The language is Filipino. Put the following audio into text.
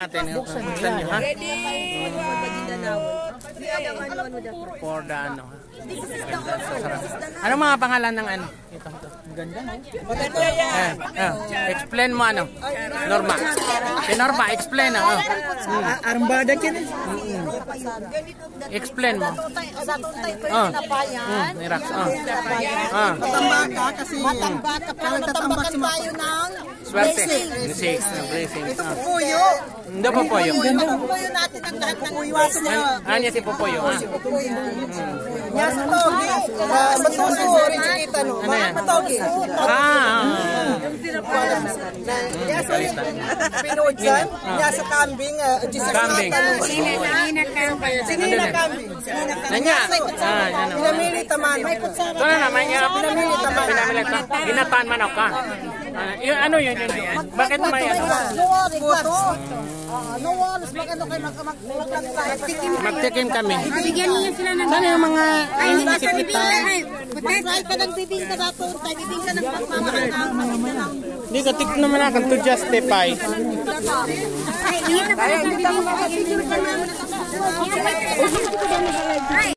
Buksan nyo, ha? For the ano. Anong mga pangalan ng ano? Ito. Ganda, no? Explain mo ano? Norma. Si Norma, explain. Armbada kin. Explain mo. Nirax. Matambak ka kasi. Matambak ka pero natambakan tayo ng blessing. Blessing. Ito pupuyo. Hindi pupuyo. Pupuyo natin ang lahat ng iwas niya. Ano si pupuyo? Yan sa togi. Matuso rin kita no. Ano yan? Matogi. Yan sa pinudyan. Yan sa kambing. Kambing. Sinina kambing. Nanya. Pinamili taman. Ito na naman niya. Pinamili taman. Ginataan manok ka. Ano yun? Bakit mo may ano? Puto. No worries, magano kayo Magtikim kami. Bigyan niyo sila ng Sana yung mga ay hindi sa bibingka. Patay ka ng bibingka dato, tay bibingka ng pagmamahal. Hindi ka tik naman akan to justify. Ay, hindi na